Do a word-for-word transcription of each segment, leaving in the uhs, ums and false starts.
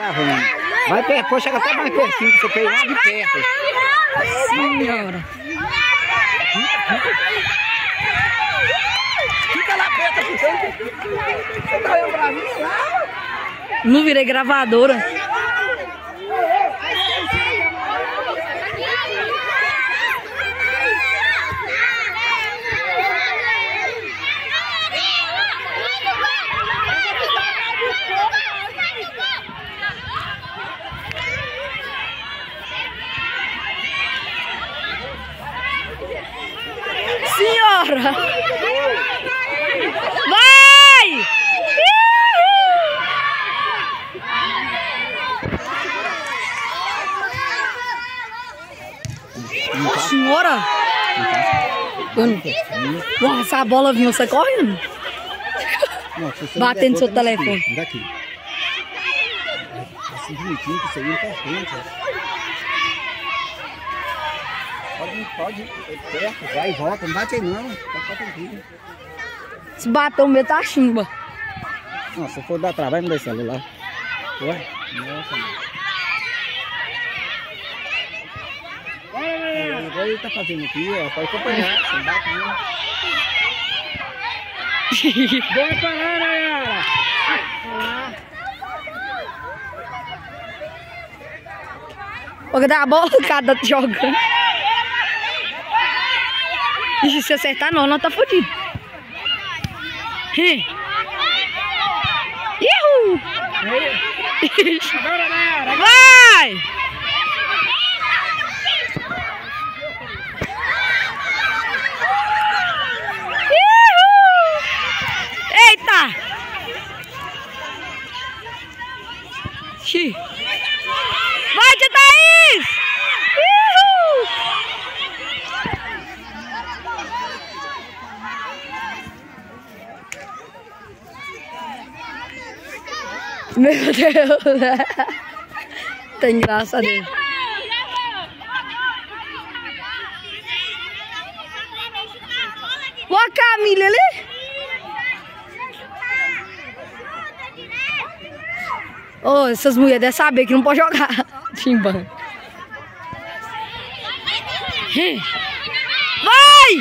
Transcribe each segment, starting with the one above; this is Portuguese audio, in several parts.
gravando. Vai perto, pode chegar até mais pertinho que você pega lá de perto. Senhora. Fica lá perto, você tá olhando pra mim lá? Não virei gravadora. Senhora! Vai! Senhora! Eu não... Nossa, a bola vinha, você correndo? Não, se batendo no seu telefone. Daqui. Assim bonitinho que isso aí não tá frente, ó. Pode, pode, ir perto, vai e volta, não bate aí não, tá só tranquilo. Se bater o meu tá chimba. Não, se for dar trabalho, não dá celular. Ué? Nossa, mano. Agora ele tá fazendo aqui, ó, pode acompanhar, não bate não. Bora parar, Nayara! Vou dar a bola, cada jogando. E se acertar não, não tá fodido. Ihu! Agora, Nayara! Vai! Ihu! Eita! Xi! Vai, tia Thaís! Ihu! Meu Deus! Tem graça dele. Olha a Camila ali! Oh, essas mulheres devem saber que não pode jogar. Timbando. Vai!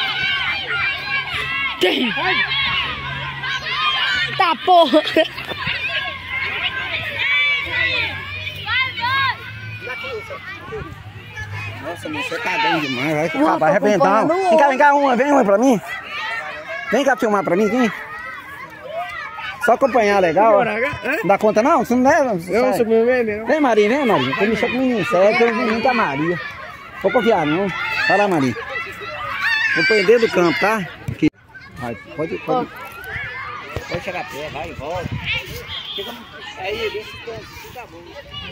Tem! Tá, porra! Nossa, mas você tá bem demais, vai acabar vai arrebentar. Vem cá, vem cá, uma, vem uma pra mim. Vem cá filmar pra mim, vem. Só acompanhar, legal. Não dá conta não? Você não leva? Eu sou meu menino. Vem, Maria, vem, Maria. Tem mexer com o menino certo, eu vim com a Maria. Vou confiar não. Vai lá, Maria. Vou pôr dentro do campo, tá? Aqui. Vai, pode, pode. Pode chegar perto, vai e volta. Fica aí, vê se tá bom.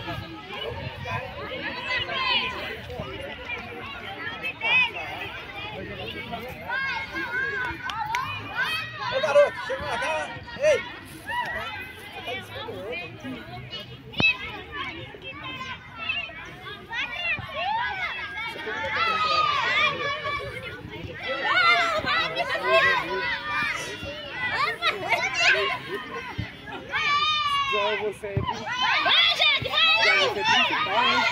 Ô garoto, chega pra cá. Ei! Já você é Vai, gente, vai! principal, hein?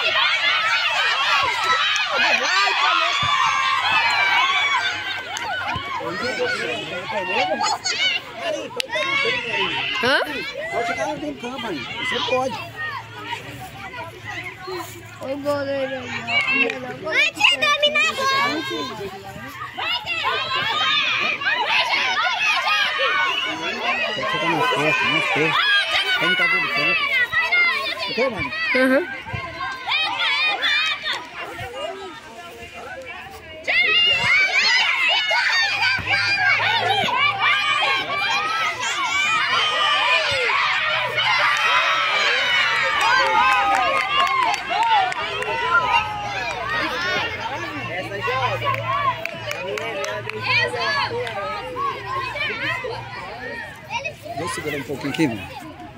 Hã? Pode chegar lá dentro do campo, aí. Você pode. Oi, goleiro. Vai, tia, dá-me na bola. Tem que chegar mais perto, mais perto. Tem que estar dentro do campo. Ok, mano? Uhum. Deixa eu segurar um pouquinho aqui, mano.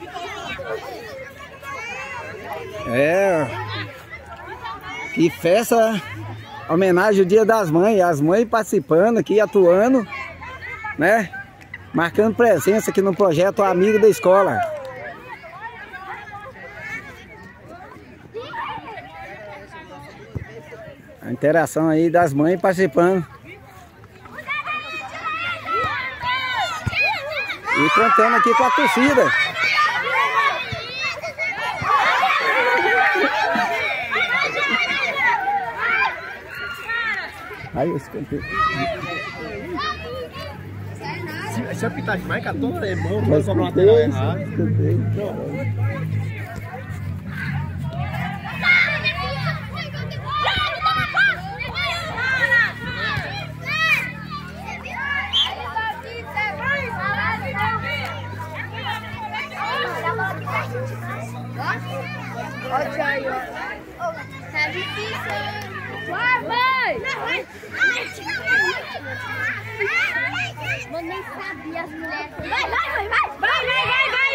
É. Que festa, homenagem ao Dia das Mães, as mães participando aqui, atuando, né? Marcando presença aqui no projeto Amigo da Escola. A interação aí das mães participando. E contando aqui com a torcida. Aí eu escantei. Se, se eu pitar demais, catou, é bom, vai sobrar uma lateral errada. Olha aí, ó. Tá difícil. Vai, vai! Mano, nem sabia as mulheres. Vai, vai, vai, vai! Vai, vai, vai, vai,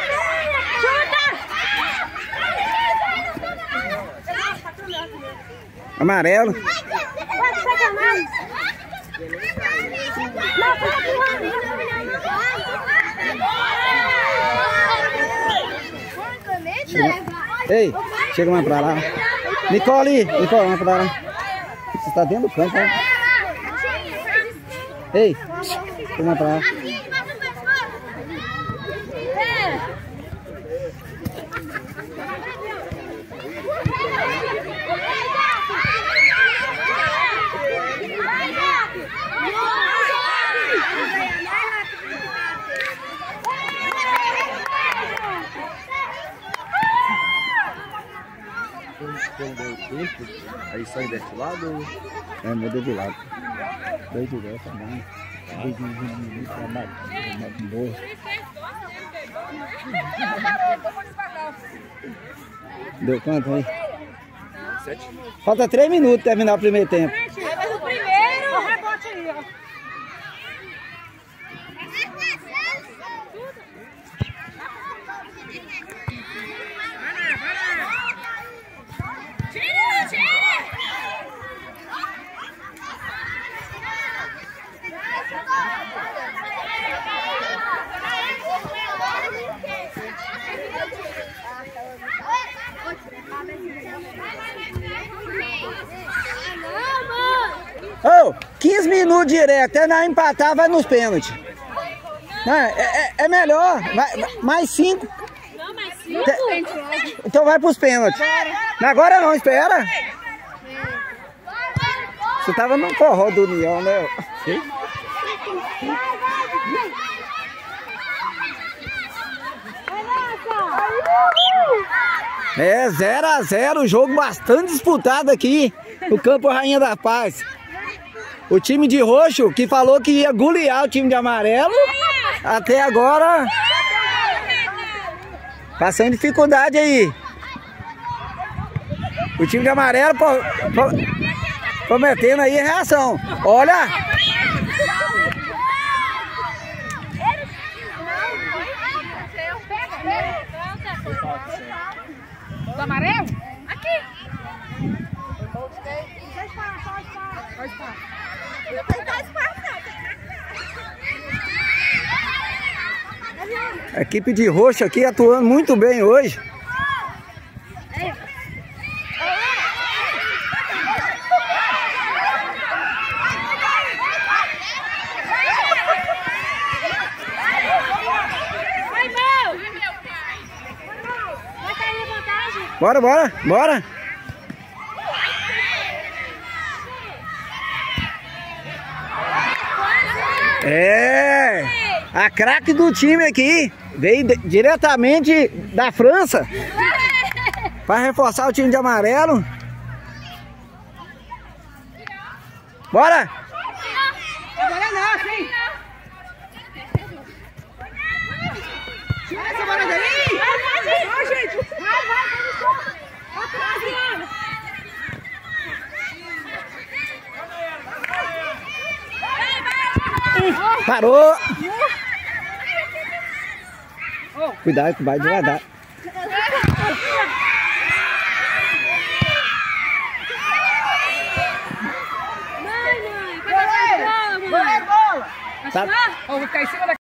vai! Chuta! Amarelo. Vai, pega mais! Não, Chega. Ei, chega mais pra lá. Nicole, Nicole, mais pra lá. Você tá dentro do campo, né? Ei, chega mais pra lá. Quando deu tempo, aí sai desse lado. É, muda de lado. Dois de dez também. Dois de minutos, é boa. Deu quanto aí? Sete. Falta três minutos para terminar o primeiro tempo. Mas o primeiro, o rebote aí, ó. Oh, quinze minutos direto, até nós empatar, vai nos pênaltis. Não, é, é, é melhor, vai, vai, mais cinco. Não, mais cinco? Te, então vai pros pênaltis. Agora não, espera. Você tava no forró do União, né? Sim? É, zero a zero, jogo bastante disputado aqui no Campo Rainha da Paz. O time de roxo, que falou que ia golear o time de amarelo, até agora passando dificuldade aí. O time de amarelo pro, pro, prometendo aí reação. Olha! Do amarelo? Aqui. A equipe de roxo aqui atuando muito bem hoje. Bora, bora, bora. É, a craque do time aqui veio de, diretamente da França para reforçar o time de amarelo. Bora! Agora não, sim. Tira essa bola daí! Vai, gente! Vai, vai, vai! Parou! Cuidado que vai devagar. Mãe, mãe! Vai, bola, mãe! Tá. Vou ficar em cima da